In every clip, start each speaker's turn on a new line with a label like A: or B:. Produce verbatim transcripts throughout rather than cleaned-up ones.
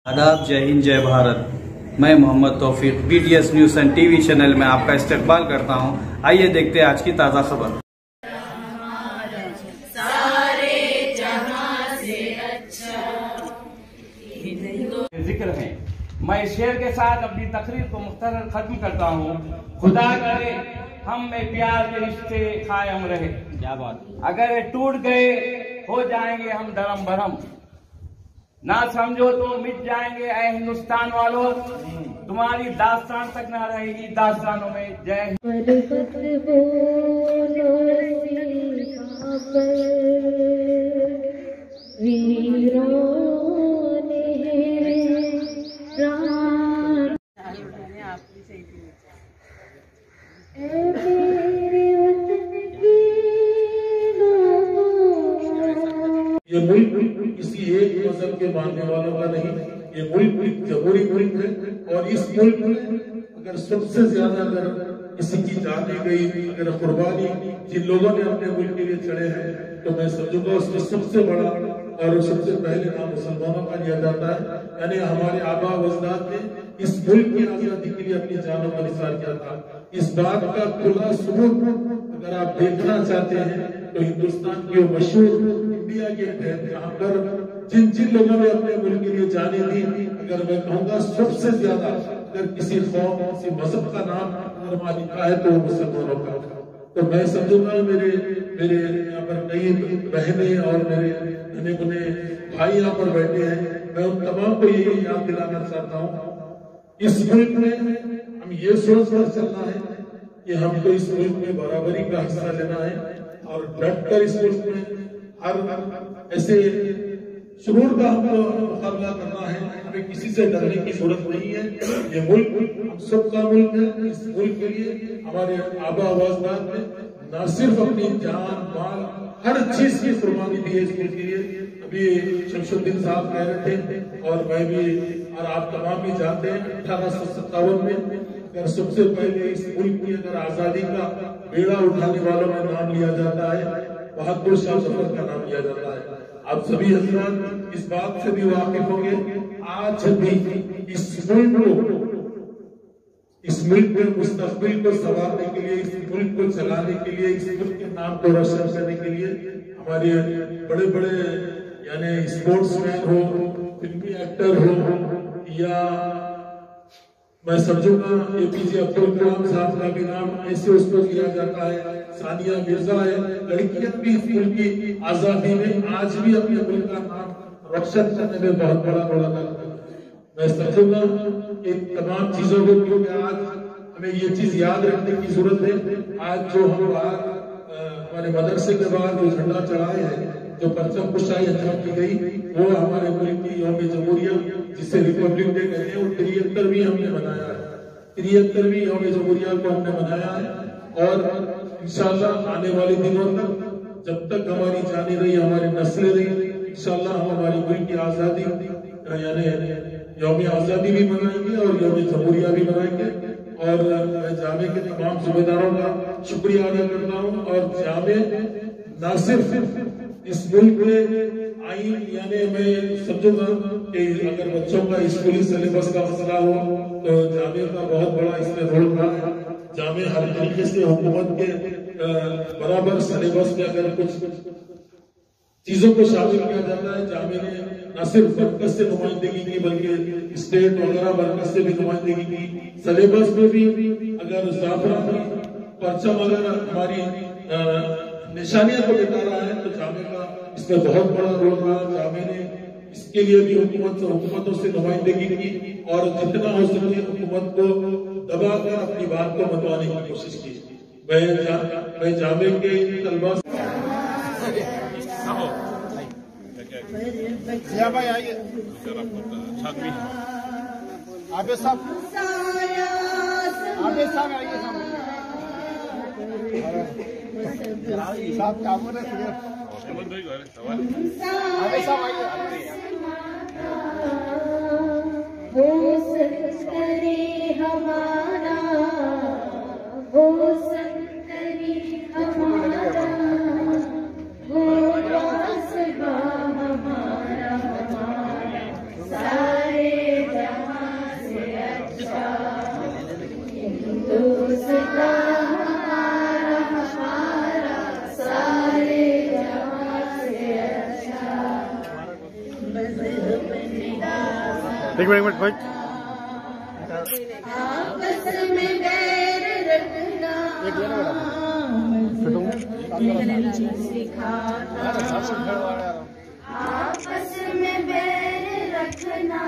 A: आदाब, जय हिंद, जय भारत। मैं Mohammad Taufiq BTS news and TV channel में आपका इस्तकबाल करता हूं। आइए देखते हैं आज की ताज़ा खबर।
B: जिक्र है। मैं इस शेर के साथ अपनी तकरीर को मुख्तसर खत्म करता हूँ। खुदा करे हम में प्यार के रिश्ते कायम रहे। क्या बात। अगर ये टूट गए हो जाएंगे हम धर्म भरम, ना समझो तो मिट जाएंगे ऐ हिंदुस्तान वालों। तुम्हारी दास्तान तक ना रहेगी दास्तानों में। जय
C: ये मुल्क किसी एक मजहब के मानने वालों का नहीं, ये मुल्क जमहूरी मुल्क है। और इस मुल्क में अगर सबसे ज्यादा अगर किसी की जाने गई अगर कुर्बानी जिन लोगों ने अपने मुल्क के लिए चढ़े हैं, तो मैं समझूंगा उसमें सबसे बड़ा और सबसे पहले नाम मुसलमानों का लिया जाता है। यानी हमारे आबा अजदाद ने इस मुल्क की आजादी के लिए अपनी जानों का निसार किया था। इस बात का खुला सबूत अगर आप देखना चाहते हैं तो हिंदुस्तान की वो मशहूर इंडिया गेट है, जहाँ पर जिन जिन लोगों ने अपने मुल्क के लिए जाने दी, अगर मैं कहूँगा सबसे ज्यादा अगर किसी कौम किसी मजहब का नाम अगर वहाँ लिखा है तो मुसलमानों का। तो मैं समझूंगा मेरे मेरे यहाँ पर कई बहने और मेरे नन्हे मुन्ने भाई यहाँ पर बैठे हैं, मैं उन तमाम को ये याद दिलाना चाहता हूँ, इस मुल्क में हम ये सोच कर चलना है कि हमको इस मुल्क में बराबरी का हिस्सा लेना है और डट कर इस मुल्क में हर ऐसे शुरूर का हमको मुकाबला करना है। हमें किसी से डरने की जरूरत नहीं है। ये मुल्क हम सबका मुल्क है। इस मुल्क के लिए हमारे आबा अजदाद ने न सिर्फ अपनी जान माल हर चीज की कुर्बानी दी है इस मुल्क के लिए। अभी शमशुद्दीन साहब कह रहे थे और मैं भी और आप तमाम भी जानते हैं, अठारह सौ सत्तावन में अगर सबसे पहले इस मुल्क की अगर आजादी का बेड़ा उठाने वालों में नाम लिया जाता है, बहादुर शाह जफर का नाम लिया जाता है। आप सभी हजरात इस बात से भी वाकिफ होंगे, आज भी इस मुल्क को इस मुल्क में मुस्तकबिल को संवारने के लिए, इस मुल्क को चलाने के लिए, इस मुल्क के नाम को रोशन करने के लिए हमारे बड़े बड़े यानी स्पोर्ट्समैन हो, फिल्मी एक्टर हो, या मैं समझूंगा एपीजे अब्दुल कलाम साहब का भी नाम ऐसे उसको लिया जाता है। सानिया मिर्जा है, लड़कियां भी इस मुल्क की आजादी में आज भी अपने मुल्क का नाम रोशन करने में बहुत बड़ा बड़ा करते हैं। मैं समझूंगा इन तमाम चीजों को, क्योंकि आज हमें ये चीज याद रखने की जरूरत है। आज जो हम बाहर हमारे मदरसे के बाहर जो झंडा चढ़ाए हैं, जो परचम कुशाई अंजाम की गई, वो हमारे मुल्क की यौम जमहूरिया जिसे रिपब्लिक डे कहते हैं, वो तिहत्तरवीं हमने मनाया है। तिहत्तरवीं यौम जमहूरिया को हमने मनाया है और इंशाअल्लाह आने वाले दिनों तक जब तक हमारी जाने रही, हमारी नस्लें रही, इंशाअल्लाह हम हमारी मुल्क की आजादी यानी यौम आजादी भी मनाएंगे और यौम जमहूरिया भी मनाएंगे। और मैं जामे के तमाम जिम्मेदारों का शुक्रिया अदा करता हूँ। और जामे न सिर्फ इस मुल्क में आईन यानी मैं समझूंगा कि अगर बच्चों का स्कूली सिलेबस का मसला हो तो जामे का बहुत बड़ा इसमें रोल रहा है। जामे हर तरीके से हुकूमत के बराबर सिलेबस में अगर कुछ चीजों को शामिल किया जाता है। जामे ने न सिर्फ मरकज से नुमाइंदगी की बल्कि स्टेट वगैरह मरकज से भी नुमाइंदगी की। सिलेबस में भी अगर जाफरानी परचम अगर हमारी निशानियां को दिखा रहा है तो जामे का इसमें बहुत बड़ा रोल रहा। जामे ने इसके लिए भी हुकूमत हुकूमतों से नुमाइंदगी की और जितना हो सके हुकूमत को दबाकर अपनी बात को मनवाने की कोशिश की। मैं जा, मैं जामे के तलबा
D: भाई आइए आबे साहब आबे साहब आइए साहब काम है आबे साहब आइए। हमारा हमारा सारे रिश्ता हमारा हमारा सारे जहां से अच्छा। मज़हब निगाह
E: एक मिनट एक मिनट भाई
D: आपस में बैर रखना सिखाना, आपस में बैर रखना।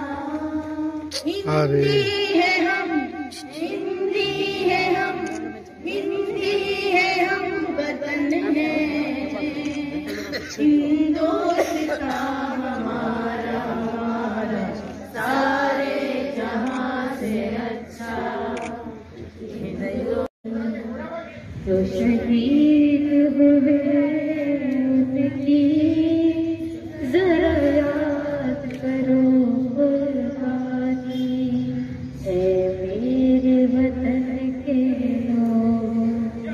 D: हिंदी है हम, हिंदी है हम, हिंदी है हम, वतन है हिंदुस्तान हमारा हमारा सारे जहां से अच्छा। जो शहीद हुए उनकी जरा याद करो कुर्बानी, ऐ मेरे वतन के लोग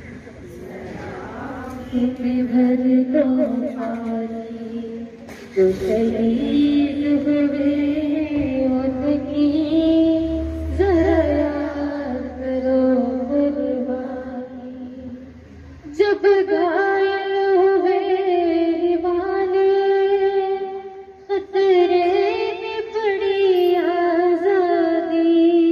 D: तुम्हें भर दो पानी। जो शहीद हुए उनकी जरा याद करो कुर्बानी, जब घायल हुए दीवाने खतरे में पड़ी आजादी,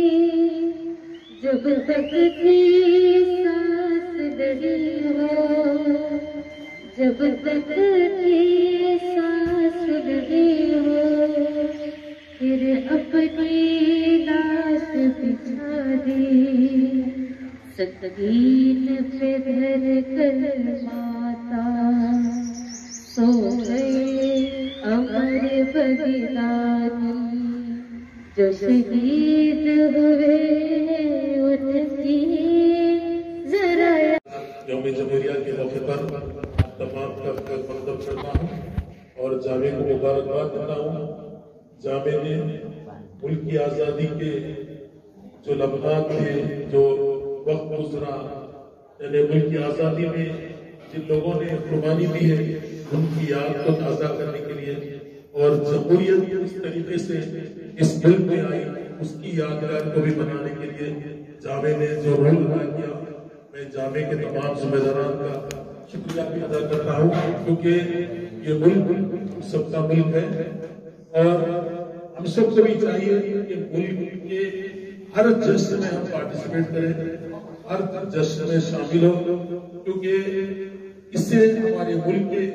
D: जब तक की सांस नहीं हो, जब तक की सांस नहीं हो, फिर अपनी लाश बिछा दी संगीन पे धर कर माता। सो गए अमर बलिदानी, जो शहीद हुए उनकी जरा।
C: यौम जमहूरिया के मौके पर तमाम का मकदम करता हूँ और जामे को मुबारकबाद देता हूँ। जामे ने मुल्क की आज़ादी के जो लम्हात थे, जो वक्त गुजरा, यानी मुल्क की आज़ादी में जिन लोगों ने कुर्बानी दी है उनकी याद को ताज़ा करने के लिए और जमहूरियत इस तरीके से इस मुल्क में आई उसकी यादगार को भी बनाने के लिए जामे ने जो रोल अदा किया, मैं जामे के तमाम जिम्मेदारान का शुक्रिया भी अदा करता हूँ, क्योंकि ये मुल्क सबका मुल्क है और हम सबको भी चाहिए कि मुल्क के हर जश्न में हम पार्टिसिपेट करें, हर जश्न में शामिल हो, क्योंकि इससे हमारे मुल्क के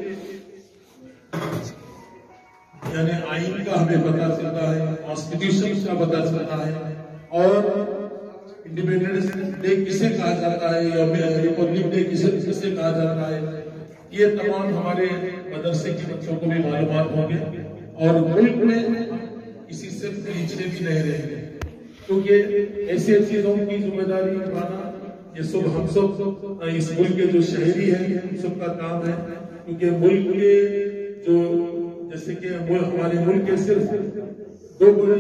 C: यानी आइन का हमें पता चलता है, कॉन्स्टिट्यूशन का पता चलता है और इंडिपेंडेंस डे किसे कहा जाता है या रिपब्लिक डे किसे किसे कहा जाता है, ये तमाम हमारे मदरसे के बच्चों को भी मालूमात होंगे और मुल्क में इसी से पीछे भी नहीं रहेंगे, क्योंकि ऐसी चीजों की जिम्मेदारी उठाना ये सब हम सब इस मुल्क के जो शहरी हैं हम सबका काम है, क्योंकि मुल्क के जो जैसे कि हमारे मुल्क के सिर्फ दो बड़े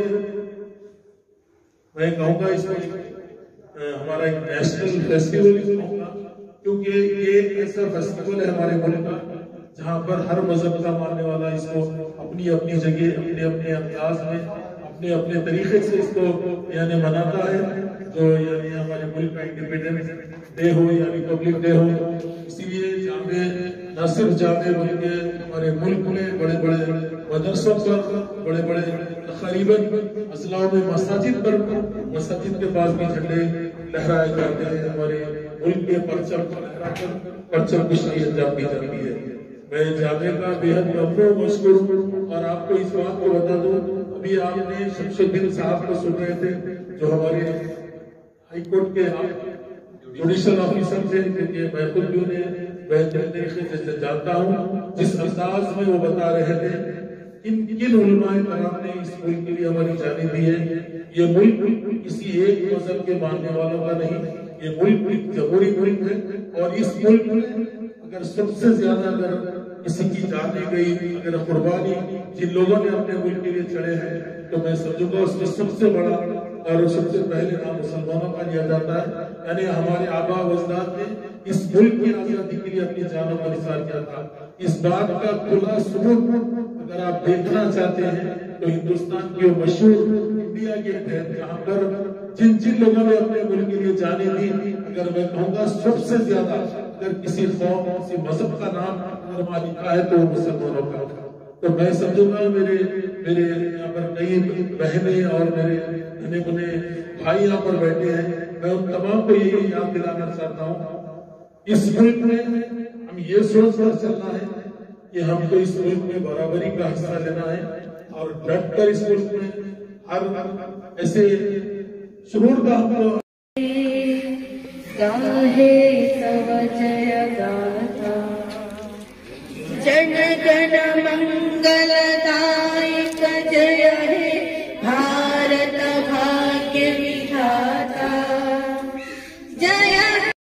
C: मैं कहूँगा इसमें हमारा एक नेशनल फेस्टिवल कहूँगा, क्योंकि ये एक ऐसा फेस्टिवल है हमारे मुल्क का जहाँ पर हर मजहब का मानने वाला इसको अपनी अपनी जगह अपने अपने अंदाज में अपने अपने तरीके से इसको यानी मनाता है, जो यानी हमारे मुल्क का इंडिपेंडेंस डे हो या रिपब्लिक डे हो। इसीलिए जामे न सिर्फ जामे बल्कि हमारे मुल्क में बड़े बड़े मदरसों पर बड़े बड़े तकरीबन अजलाओं में मसाजिद पर मसाजिद के पास भी झंडे लहराए जाते हैं, हमारे मुल्क के परचम लहराकर परचम कुश्ती अंजाम दी जाती है। मैं जामे का बेहद ममनून मशकूर हूँ और आपको इस बात को बता दूं, अभी आपने शमशुद्दीन साहब को सुन रहे थे जो हमारे हाईकोर्ट के जुडिशल ऑफिसर थे, क्योंकि मैं खुद भी उन्हें बेहतरीन तरीके से जानता हूँ, जिस अंदाज में वो बता रहे थे किन किन उलमाए कराम ने इस मुल्क के लिए हमारी जाने दी है। ये मुल्क किसी एक मजहब के मानने वालों का नहीं, ये मुल्क एक जमहूरी मुल्क है और इस मुल्क में अगर सबसे ज्यादा अगर किसी की जाने गई अगर कुर्बानी जिन लोगों ने अपने मुल्क के लिए चढ़े हैं तो मैं समझूंगा उसमें सबसे बड़ा और सबसे पहले नाम मुसलमानों का लिया जाता है। यानी हमारे आबा वजदाद ने इस मुल्क की आजादी के लिए अपनी जानों का निसार किया था। इस बात का खुला सबूत अगर आप देखना चाहते हैं तो हिंदुस्तान की वो मशहूर इंडिया गेट है, जहाँ पर जिन जिन लोगों ने अपने मुल्क के लिए जाने दी, अगर मैं कहूँगा सबसे ज्यादा अगर किसी कौम किसी मजहब का नाम अगर वहाँ लिखा है तो मुसलमानों का, तो मैं समझूंगा मेरे मेरे यहाँ पर कई बहनें और मेरे धने बुने भाई यहाँ पर बैठे हैं, मैं उन तमाम को यही याद दिलाना चाहता हूँ, इस मुल्क में हम ये सोच कर चलना है कि हमको इस मुल्क में बराबरी का हिस्सा लेना है और डट कर इस मुल्क में हर ऐसे शुरूर का हमको
D: गाहे तव जय गाथा जन गण मंगलदायक जय हे भारत भाग्य विधाता जय।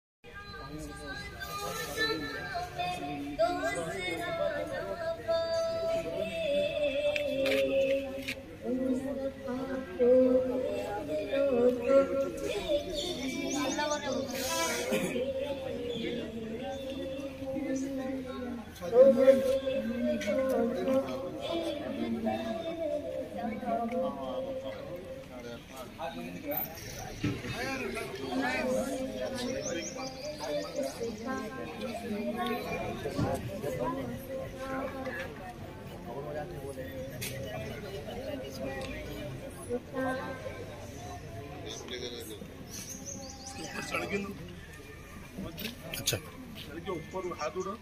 C: अच्छा के ऊपर हाथ उड़ा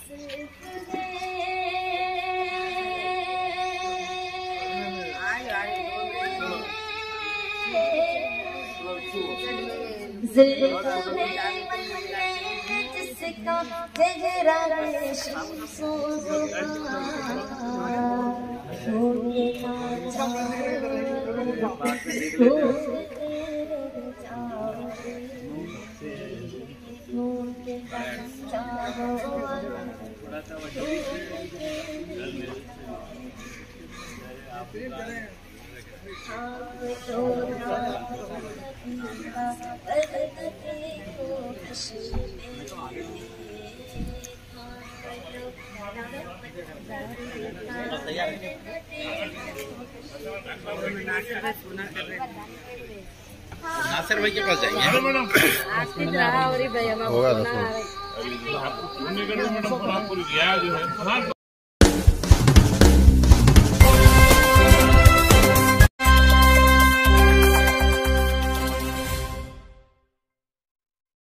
D: जिसका चेहरा
E: नासिर भाई के पास जाएंगे
D: होगा
E: तो